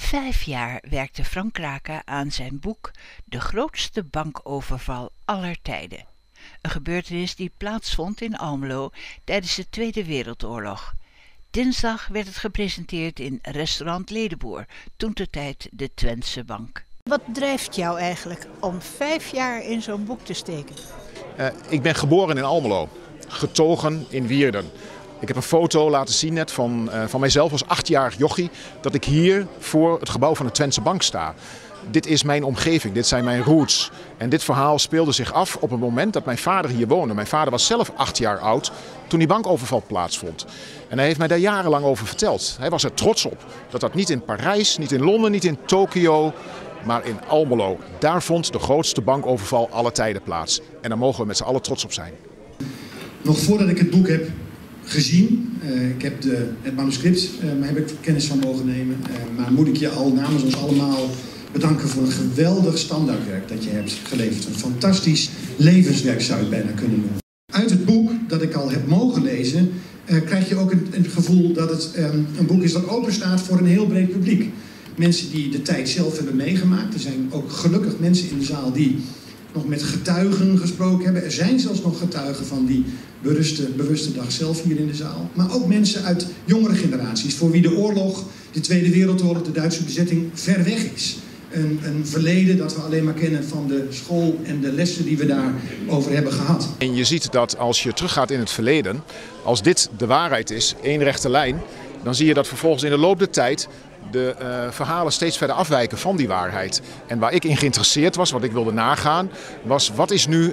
5 jaar werkte Frank Kraka aan zijn boek De grootste bankoverval aller tijden. Een gebeurtenis die plaatsvond in Almelo tijdens de Tweede Wereldoorlog. Dinsdag werd het gepresenteerd in restaurant Ledeboer, toentertijd de Twentse Bank. Wat drijft jou eigenlijk om 5 jaar in zo'n boek te steken? Ik ben geboren in Almelo, getogen in Wierden. Ik heb een foto laten zien net van mijzelf als 8-jarig jochie dat ik hier voor het gebouw van de Twentse Bank sta. Dit is mijn omgeving, dit zijn mijn roots. En dit verhaal speelde zich af op het moment dat mijn vader hier woonde. Mijn vader was zelf 8 jaar oud toen die bankoverval plaatsvond. En hij heeft mij daar jarenlang over verteld. Hij was er trots op dat dat niet in Parijs, niet in Londen, niet in Tokio, maar in Almelo. Daar vond de grootste bankoverval aller tijden plaats. En daar mogen we met z'n allen trots op zijn. Nog voordat ik het boek heb gezien, ik heb het manuscript, heb ik kennis van mogen nemen. Maar moet ik je al namens ons allemaal bedanken voor een geweldig standaardwerk dat je hebt geleverd. Een fantastisch levenswerk zou je bijna kunnen noemen. Uit het boek dat ik al heb mogen lezen, krijg je ook het gevoel dat het een boek is dat open staat voor een heel breed publiek. Mensen die de tijd zelf hebben meegemaakt. Er zijn ook gelukkig mensen in de zaal die nog met getuigen gesproken hebben. Er zijn zelfs nog getuigen van die bewuste dag zelf hier in de zaal. Maar ook mensen uit jongere generaties voor wie de oorlog, de Tweede Wereldoorlog, de Duitse bezetting ver weg is. Een verleden dat we alleen maar kennen van de school en de lessen die we daarover hebben gehad. En je ziet dat als je teruggaat in het verleden, als dit de waarheid is, één rechte lijn, dan zie je dat vervolgens in de loop der tijd de verhalen steeds verder afwijken van die waarheid. En waar ik in geïnteresseerd was, wat ik wilde nagaan, was wat is nu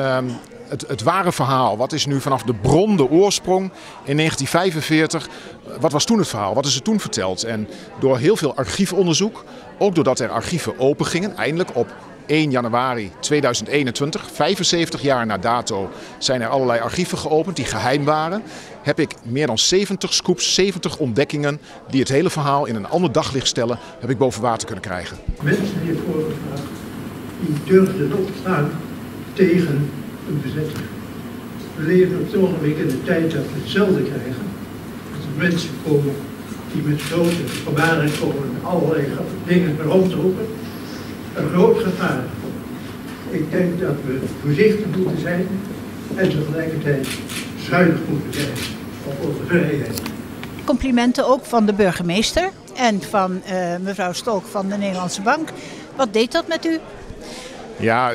het ware verhaal? Wat is nu vanaf de bron, de oorsprong in 1945, wat was toen het verhaal? Wat is er toen verteld? En door heel veel archiefonderzoek, ook doordat er archieven open gingen, eindelijk op 1 januari 2021, 75 jaar na dato, zijn er allerlei archieven geopend die geheim waren. Heb ik meer dan 70 scoops, 70 ontdekkingen die het hele verhaal in een ander daglicht stellen, heb ik boven water kunnen krijgen. Mensen hiervoor gevraagd, die durfden opstaan tegen een bezetting. We leven op het ogenblik in de tijd dat we hetzelfde krijgen. Dat er mensen komen die met grote gebaren komen en allerlei dingen rondroepen. Een groot gevaar. Ik denk dat we voorzichtig moeten zijn en tegelijkertijd zuinig moeten zijn op onze vrijheid. Complimenten ook van de burgemeester en van mevrouw Stolk van de Nederlandse Bank. Wat deed dat met u? Ja,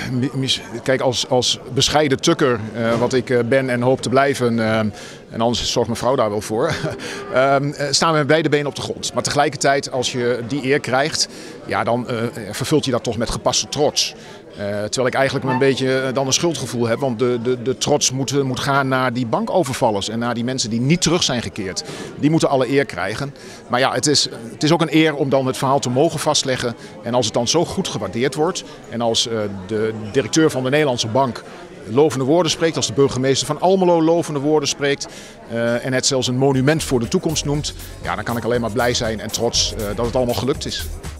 kijk, als bescheiden tukker, wat ik ben en hoop te blijven, en anders zorgt mijn vrouw daar wel voor, staan we met beide benen op de grond. Maar tegelijkertijd, als je die eer krijgt, ja, dan vervult je dat toch met gepaste trots. Terwijl ik eigenlijk een beetje dan een schuldgevoel heb, want de trots moet gaan naar die bankovervallers en naar die mensen die niet terug zijn gekeerd. Die moeten alle eer krijgen. Maar ja, het is ook een eer om dan het verhaal te mogen vastleggen. En als het dan zo goed gewaardeerd wordt en als de directeur van de Nederlandse Bank lovende woorden spreekt, als de burgemeester van Almelo lovende woorden spreekt en het zelfs een monument voor de toekomst noemt, ja, dan kan ik alleen maar blij zijn en trots dat het allemaal gelukt is.